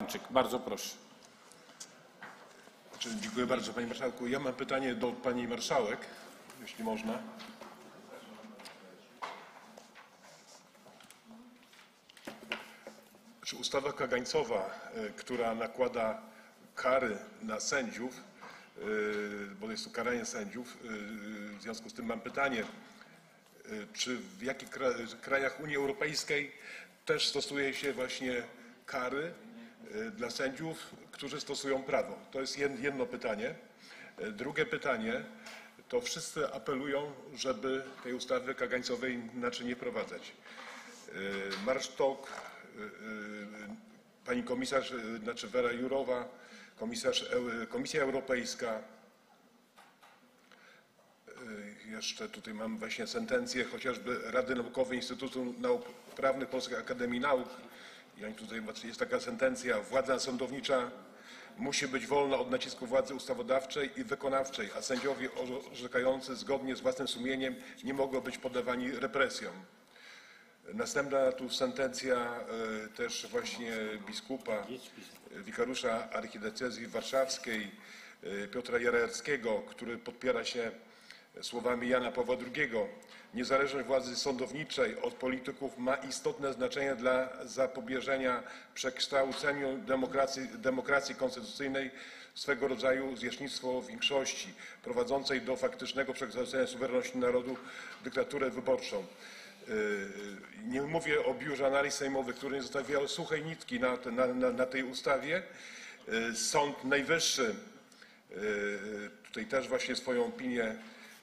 Bardzo proszę. Dziękuję bardzo, panie marszałku. Ja mam pytanie do pani marszałek, jeśli można. Czy ustawa kagańcowa, która nakłada kary na sędziów, bo jest to karanie sędziów, w związku z tym mam pytanie, czy w jakich krajach Unii Europejskiej też stosuje się właśnie kary dla sędziów, którzy stosują prawo? To jest jedno pytanie. Drugie pytanie, to wszyscy apelują, żeby tej ustawy kagańcowej inaczej nie wprowadzać. Marszałek, pani komisarz, znaczy Wera Jourová, Komisja Europejska, jeszcze tutaj mam właśnie sentencję chociażby Rady Naukowej Instytutu Nauk Prawnych Polskiej Akademii Nauk. I tutaj jest taka sentencja: władza sądownicza musi być wolna od nacisku władzy ustawodawczej i wykonawczej, a sędziowie orzekający zgodnie z własnym sumieniem nie mogą być poddawani represjom. Następna tu sentencja też właśnie biskupa, wikariusza archidiecezji warszawskiej Piotra Jareerskiego, który podpiera się słowami Jana Pawła II. Niezależność władzy sądowniczej od polityków ma istotne znaczenie dla zapobieżenia przekształceniu demokracji konstytucyjnej w swego rodzaju zwierzchnictwo większości, prowadzącej do faktycznego przekształcenia suwerenności narodu w dyktaturę wyborczą. Nie mówię o Biurze Analiz Sejmowych, które nie zostawiało suchej nitki na tej ustawie. Sąd Najwyższy tutaj też właśnie swoją opinię,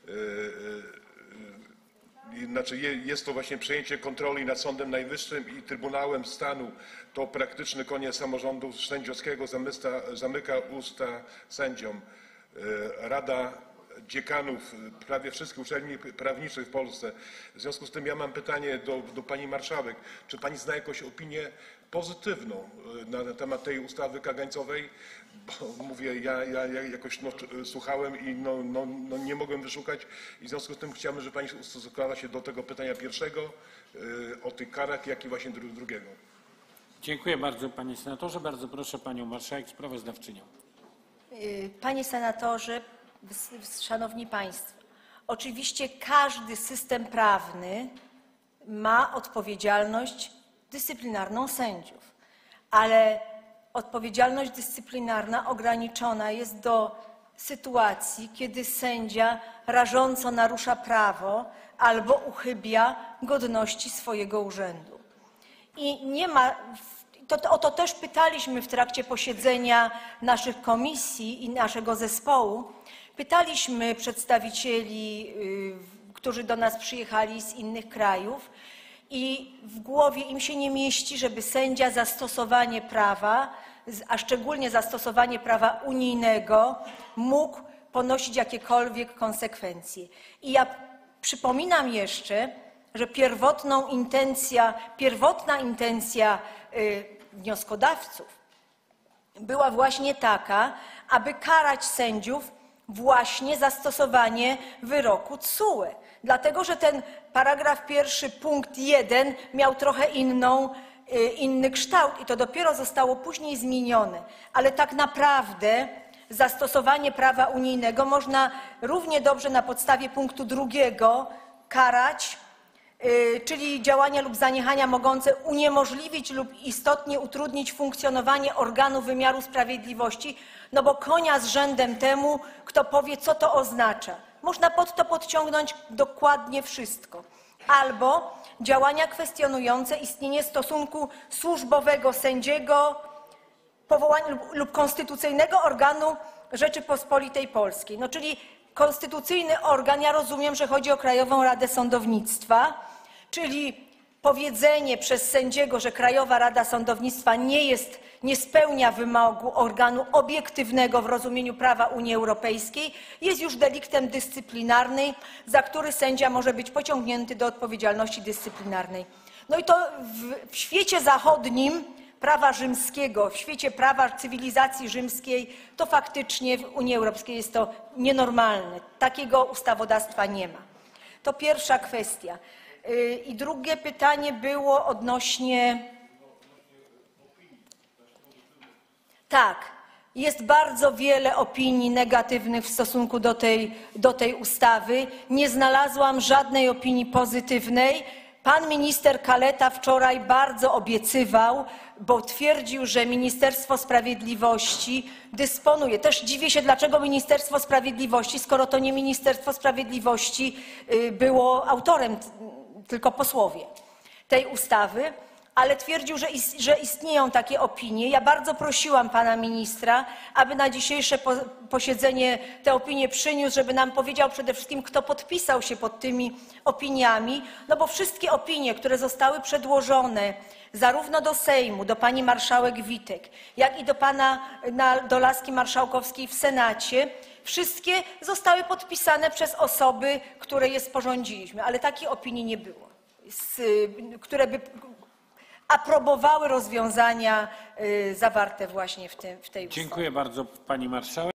znaczy jest to właśnie przejęcie kontroli nad Sądem Najwyższym i Trybunałem Stanu. To praktyczny koniec samorządu sędziowskiego, zamyka usta sędziom. Rada dziekanów prawie wszystkich uczelni prawniczych w Polsce. W związku z tym ja mam pytanie do pani marszałek. Czy pani zna jakąś opinię pozytywną na temat tej ustawy kagańcowej? Bo mówię, ja jakoś słuchałem i nie mogłem wyszukać, i w związku z tym chciałbym, żeby pani ustosunkowała się do tego pytania pierwszego o tych karach, jak i właśnie drugiego. Dziękuję bardzo, panie senatorze. Bardzo proszę panią marszałek sprawozdawczynią. Panie senatorze, szanowni państwo, oczywiście każdy system prawny ma odpowiedzialność dyscyplinarną sędziów, ale odpowiedzialność dyscyplinarna ograniczona jest do sytuacji, kiedy sędzia rażąco narusza prawo albo uchybia godności swojego urzędu. I nie ma, o to też pytaliśmy w trakcie posiedzenia naszych komisji i naszego zespołu. Pytaliśmy przedstawicieli, którzy do nas przyjechali z innych krajów, i w głowie im się nie mieści, żeby sędzia zastosowanie prawa, a szczególnie zastosowanie prawa unijnego, mógł ponosić jakiekolwiek konsekwencje. I ja przypominam jeszcze, że pierwotna intencja wnioskodawców była właśnie taka, aby karać sędziów właśnie zastosowanie wyroku TSUE. Dlatego, że ten paragraf 1 punkt 1 miał trochę inny kształt i to dopiero zostało później zmienione. Ale tak naprawdę zastosowanie prawa unijnego można równie dobrze na podstawie punktu 2 karać, czyli działania lub zaniechania mogące uniemożliwić lub istotnie utrudnić funkcjonowanie organu wymiaru sprawiedliwości, no bo konia z rzędem temu, kto powie, co to oznacza. Można pod to podciągnąć dokładnie wszystko. Albo działania kwestionujące istnienie stosunku służbowego sędziego, powołania lub konstytucyjnego organu Rzeczypospolitej Polskiej. No, czyli konstytucyjny organ, ja rozumiem, że chodzi o Krajową Radę Sądownictwa, czyli powiedzenie przez sędziego, że Krajowa Rada Sądownictwa nie spełnia wymogu organu obiektywnego w rozumieniu prawa Unii Europejskiej, jest już deliktem dyscyplinarnym, za który sędzia może być pociągnięty do odpowiedzialności dyscyplinarnej. No i to w świecie zachodnim prawa rzymskiego, w świecie prawa cywilizacji rzymskiej, to faktycznie w Unii Europejskiej jest to nienormalne. Takiego ustawodawstwa nie ma. To pierwsza kwestia. I drugie pytanie było odnośnie Tak, jest bardzo wiele opinii negatywnych w stosunku do tej ustawy. Nie znalazłam żadnej opinii pozytywnej. Pan minister Kaleta wczoraj bardzo obiecywał, bo twierdził, że Ministerstwo Sprawiedliwości dysponuje. Też dziwię się, dlaczego Ministerstwo Sprawiedliwości, skoro to nie Ministerstwo Sprawiedliwości było autorem, tylko posłowie tej ustawy, ale twierdził, że istnieją takie opinie. Ja bardzo prosiłam pana ministra, aby na dzisiejsze posiedzenie te opinie przyniósł, żeby nam powiedział przede wszystkim, kto podpisał się pod tymi opiniami, no bo wszystkie opinie, które zostały przedłożone zarówno do Sejmu, do pani marszałek Witek, jak i do laski marszałkowskiej w Senacie, wszystkie zostały podpisane przez osoby, które je sporządziliśmy, ale takiej opinii nie było, które by aprobowały rozwiązania zawarte właśnie w tej ustawie. Dziękuję bardzo pani marszałek.